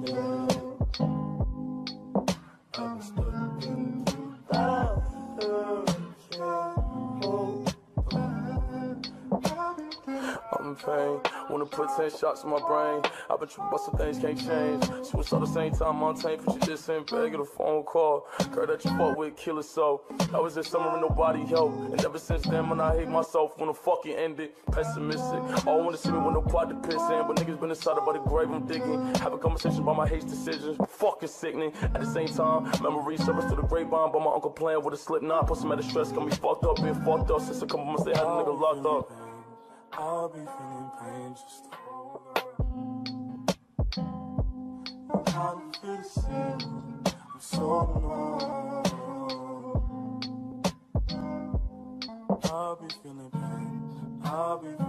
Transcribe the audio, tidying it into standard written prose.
I'm in pain, wanna put 10 shots in my brain. I've been tripping, but some things can't change. Switch all the same time, I'm tamed, but you just sent back, get a phone call. Girl that you fought with, kill her so. I was in summer and nobody helped. And ever since then, man, I hate myself when the fucking ended. Pessimistic, all wanna see me with no plot to piss in. But niggas been inside about the grave I'm digging. Have a conversation about my hate decisions, fucking sickening. At the same time, memories surface through the grapevine. But my uncle playing with a slip knot. Put some out of stress, got me fucked up, been fucked up since a couple months they had a nigga locked up. I'll be feeling pain, just hold on. I'm trying to feel the same. I'm so alone. I'll be feeling pain. I'll be